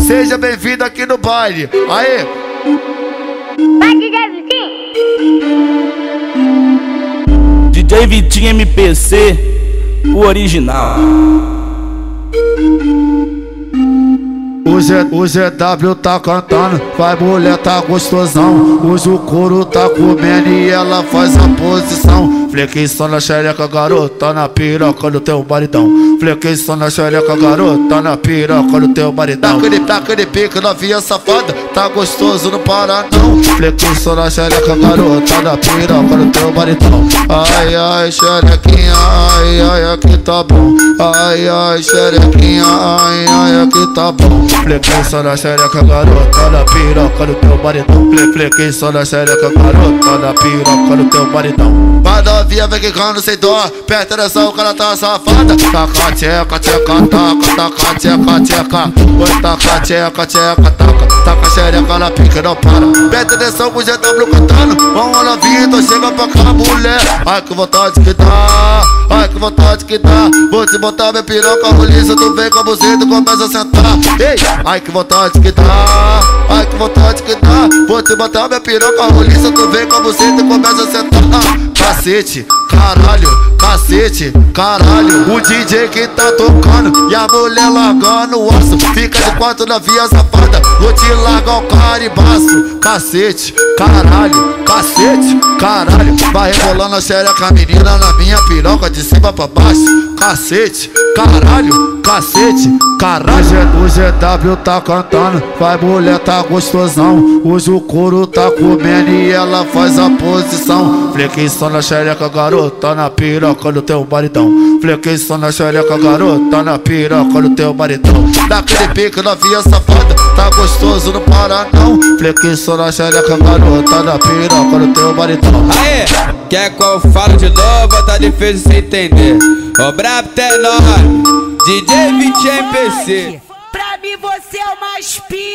seja bem-vindo aqui no baile. Aê! Vai, DJ Vitinho! DJ Vitinho MPC, o original. O GW tá cantando, vai mulher tá gostosão. Hoje o couro tá comendo e ela faz a posição. Flexião na xereca, garota, na piroca do teu maridão. Flexião na xereca, garota, na piroca do teu maridão. Taca de pique, novinha safada, tá gostoso, não para não. Flexião na xereca, garota, na piroca do teu maridão. Ai, ai, xerequinha, ai, ai, aqui tá bom. Ai, ai, xerequinha, ai, ai, aqui tá bom. Flexião na xereca, garota, na piroca do teu maridão. Flexião na xereca, garota, na piroca do teu maridão. Vai novinha, vem quicando sem dó, presta atenção que ela tá safada. Taca tcheca, tcheca, taca, taca tcheca, tcheca. Oi, taca tcheca, tcheca, taca xereca na pique, não para. Presta atenção que o GW cantando, vamos novinha, então chega pra cá, mulher. Ai que vontade que dá, ai que vontade que dá. Vou te botar minha piroca roliça, tu vem com a buzeta e começa a sentar. Ei, ai que vontade que dá, ai que vontade que dá. Vou te botar minha piroca roliça, tu vem com a buzeta e começa a sentar. Cacete, caralho, cacete, caralho. O DJ que tá tocando e a mulher largando o osso. Fica de quatro na via safada, vou te largar o caribaço. Cacete, caralho, cacete, caralho. Vai rebolando a xereca, menina, na minha piroca de cima pra baixo. Cacete, caralho, cacete, caralho. O GW tá cantando, vai mulher tá gostosão. Hoje o couro tá comendo e ela faz a posição. Flexião na xereca, garota, na piroca do teu maridão. Flexião na xereca, garota, na piroca do teu maridão. Daquele pique, novinha safada, tá gostoso, não para não. Flexião na xereca, garota, na piroca do teu maridão. Aê, quer que eu falo de novo? Tá difícil sem entender. O brabo é nóis, DJ Vitinho MPC. Pra mim você é o mais pica.